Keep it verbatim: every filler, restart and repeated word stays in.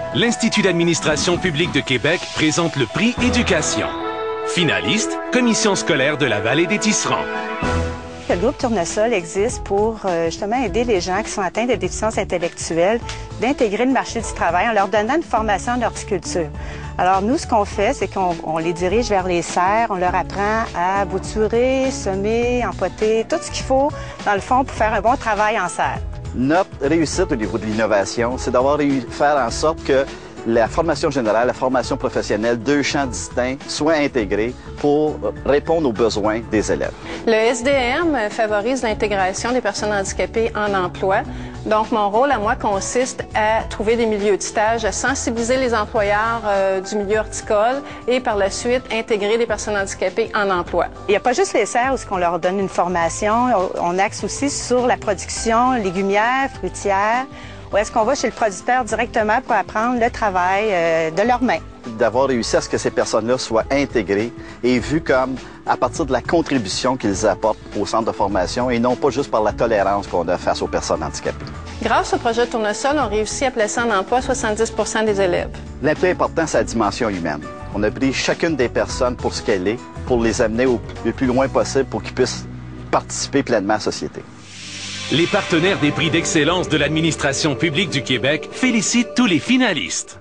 l'Institut d'administration publique de Québec présente le prix Éducation. Finaliste, Commission scolaire de la Vallée des Tisserands. Le groupe Tournesol existe pour euh, justement aider les gens qui sont atteints de déficiences intellectuelles d'intégrer le marché du travail en leur donnant une formation en horticulture. Alors nous, ce qu'on fait, c'est qu'on on les dirige vers les serres, on leur apprend à bouturer, semer, empoter, tout ce qu'il faut, dans le fond, pour faire un bon travail en serre. Notre réussite au niveau de l'innovation, c'est d'avoir réussi à faire en sorte que la formation générale, la formation professionnelle, deux champs distincts, soient intégrés pour répondre aux besoins des élèves. Le S D M favorise l'intégration des personnes handicapées en emploi. Donc, mon rôle à moi consiste à trouver des milieux de stage, à sensibiliser les employeurs euh, du milieu horticole et par la suite intégrer des personnes handicapées en emploi. Il n'y a pas juste les serres où on leur donne une formation, on axe aussi sur la production légumière, fruitière, ou est-ce qu'on va chez le producteur directement pour apprendre le travail euh, de leurs mains? D'avoir réussi à ce que ces personnes-là soient intégrées et vues comme à partir de la contribution qu'ils apportent au centre de formation et non pas juste par la tolérance qu'on a face aux personnes handicapées. Grâce au projet Tournesol, on réussit à placer en emploi soixante-dix pour cent des élèves. Le plus important, c'est la dimension humaine. On a pris chacune des personnes pour ce qu'elle est, pour les amener au, le plus loin possible pour qu'ils puissent participer pleinement à la société. Les partenaires des prix d'excellence de l'administration publique du Québec félicitent tous les finalistes.